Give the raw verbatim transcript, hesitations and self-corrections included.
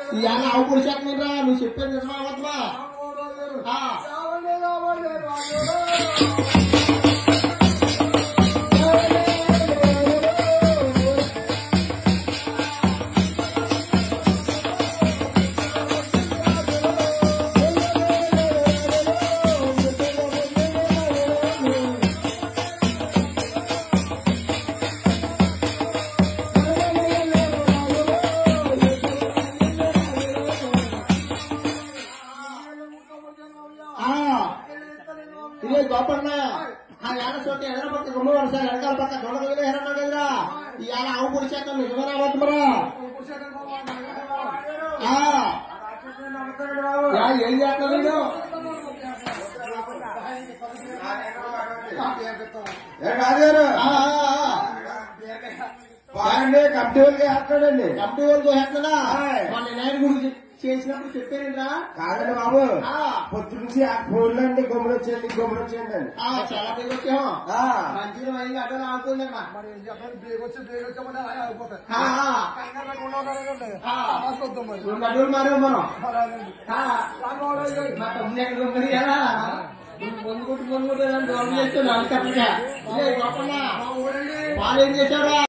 ఇవాళ ఆవు పురుషాత్మరా నువ్వు చెప్పేది నిజమా అవద్మా ఇదే గొప్పన్న ఆ ఏడ చోట ఎదర పక్క గుమ్మ వరుస వెనకాల పక్క దొండగలు ఎరన్నా కదరా ఇవాళ ఆవు పురుషాత్మ నిజమేనా అవద్మరా ఏం చేస్తాను నేను కమిటీ వాళ్ళకి వేస్తాడండి కమిటీ వాళ్ళకి వేస్తాడా మన నాయన గురించి చేసినప్పుడు చెప్పారంటా కాదండి బాబు పొద్దు నుంచి ఆ ఫోన్లు అండి గమ్ములు వచ్చేయండి గమ్ములు వచ్చేయండి అండి చాలా బేగ వచ్చాము మంచిగా అయింది అడ్డ ఆగుతుంది బేగ వచ్చి బేగ వచ్చామని ఆగిపోతాయి మారే మనం ముందుకుంటూ ముందుకుంటూ చేస్తున్నాను పాలు ఏం చేశారా